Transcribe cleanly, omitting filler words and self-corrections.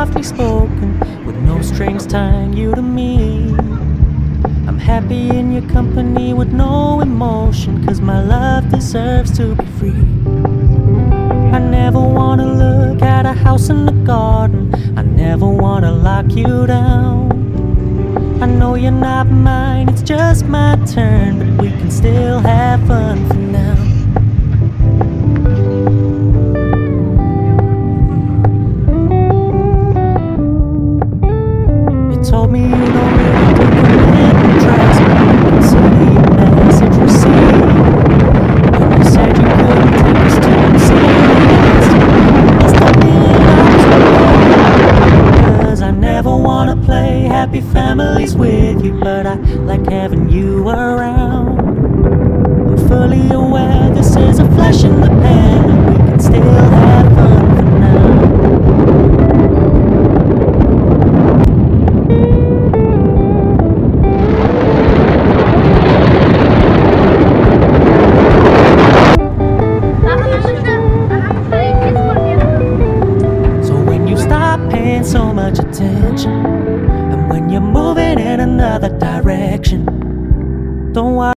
softly spoken, with no strings tying you to me. I'm happy in your company with no emotion, 'cause my love deserves to be free. I never wanna look at a house in the garden, I never wanna lock you down. I know you're not mine, it's just my turn, but we can still have fun for now. You told me you don't really commit and trust me, consider your message received. When you said you couldn't take us to the serious, must admit I was wrong, 'cause I never wanna play happy families with you, but I like having you around. I'm fully aware this is a flash in the pan, and we can still have fun for now. So when you stop paying so much attention, and when you're moving in another direction, don't worry.